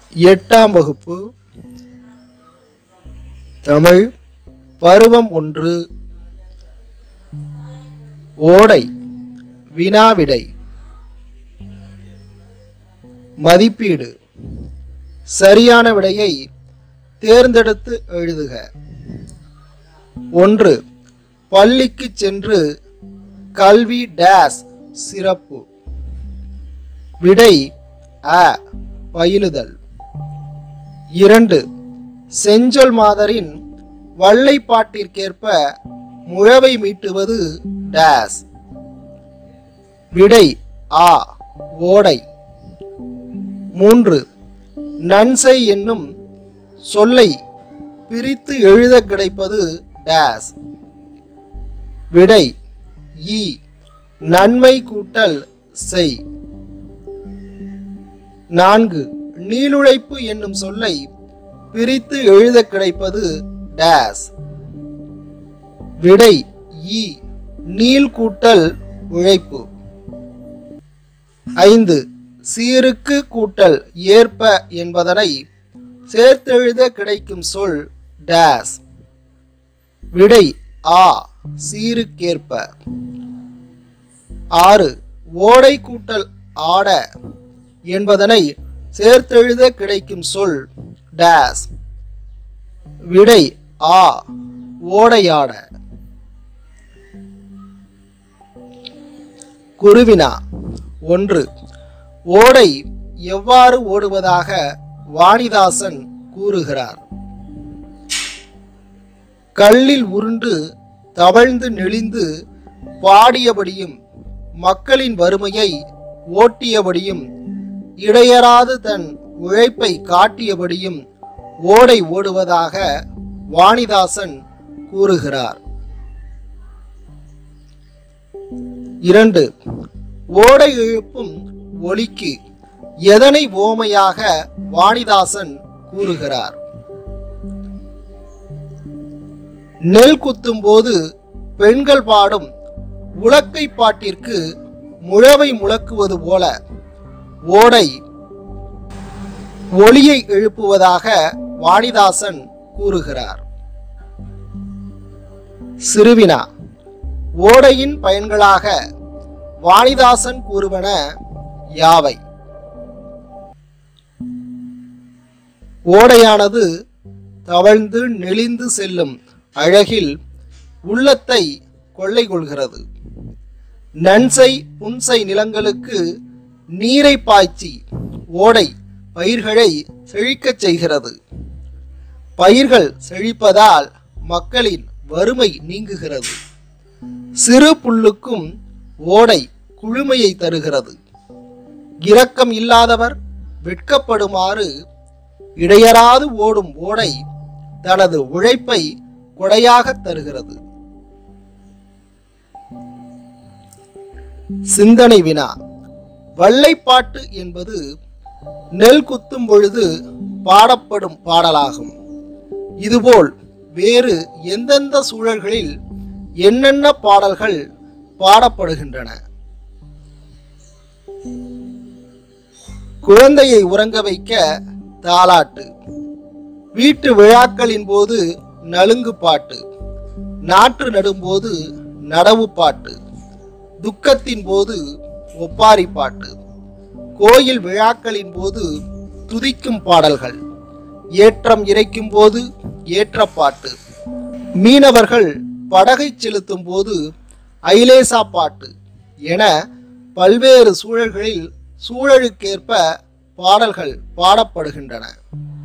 8ஆம் வகுப்பு தமிழ் பருவம் 1 ஓடை வினாவிடை மதிப்பீடு சரியான விடையை தேர்ந்தெடுத்து எழுதுக. 1. பள்ளிக்கு சென்று கல்வி டேஸ் சிறப்பு. விடை அ பயிலுதல். 2. செஞ்சொல் மாதரின் வள்ளைப்பாட்டிற்கேற்ப முழவை மீட்டுவது டேஸ். விடை ஆ ஓடை. 3. நன்சை என்னும் சொல்லை பிரித்து எழுத கிடைப்பது டேஸ். விடை ஈ நன்மை கூட்டல் செய். 4. நீளுழைப்பு என்னும் சொல்லை பிரித்து எழுத கிடைப்பது டேஸ். விடை ஈ நீள் கூட்டல் உழைப்பு. 5. சீருக்கு கூட்டல் ஏற்ப என்பதனை சேர்த்தெழுத கிடைக்கும் சொல் டேஸ். விடை ஆ சீருக்கேற்ப. 6. ஓடை கூட்டல் ஆட என்பதனை சேர்த்தெழுத கிடைக்கும் சொல் டேஸ். விடை ஆ ஓடையாட. குருவினா. 1. ஓடை எவ்வாறு ஓடுவதாக வாணிதாசன் கூறுகிறார்? கல்லில் உருண்டு தவழ்ந்து நெளிந்து பாடியபடியும் மக்களின் வறுமையை ஓட்டியபடியும் இடையறாது தன் உழைப்பை காட்டியபடியும் ஓடை ஓடுவதாக வாணிதாசன் கூறுகிறார். 2. ஓடை எழுப்பும் ஒலிக்கு எதனை ஓமையாக வாணிதாசன் கூறுகிறார்? நெல் குத்தும் போது பெண்கள் பாடும் உலக்கை பாட்டிற்கு முழவை முழக்குவது போல ஓடை ஒலியை எழுப்புவதாக வாணிதாசன் கூறுகிறார். சிறுவினா. ஓடையின் பயன்களாக வாணிதாசன் கூறுவன யாவை? ஓடையானது தவழ்ந்து நெளிந்து செல்லும் அழகில் உள்ளத்தை கொள்ளை கொள்கிறது. நன்சை புன்சை நிலங்களுக்கு நீரை பாய்ச்சி ஓடை பயிர்களை செழிக்கச் செய்கிறது. பயிர்கள் செழிப்பதால் மக்களின் வறுமை நீங்குகிறது. சிறு புல்லுக்கும் ஓடை குளுமையை தருகிறது. இரக்கம் இல்லாதவர் வெட்கப்படுமாறு இடையறாது ஓடும் ஓடை தனது உழைப்பை கொடையாக தருகிறது. சிந்தனை வினா. வள்ளைப்பாட்டு என்பது நெல் குத்தும் பொழுது பாடப்படும் பாடலாகும். இதுபோல் வேறு எந்தெந்த சூழல்களில் என்னென்ன பாடல்கள் பாடப்படுகின்றன? குழந்தையை உறங்க வைக்க தாலாட்டு. வீட்டு விழாக்களின் போது நலுங்கு பாட்டு. நாற்று நடும்போது நடவு பாட்டு. துக்கத்தின் போது ஒப்பாரி பாட்டு. கோயில் விழாக்களின் போது துதிக்கும் பாடல்கள். ஏற்றம் இறைக்கும் போது ஏற்றப்பாட்டு. மீனவர்கள் படகை செலுத்தும் போது ஐலேசா பாட்டு என பல்வேறு சூழல்களில் சூழலுக்கேற்ப பாடல்கள் பாடப்படுகின்றன.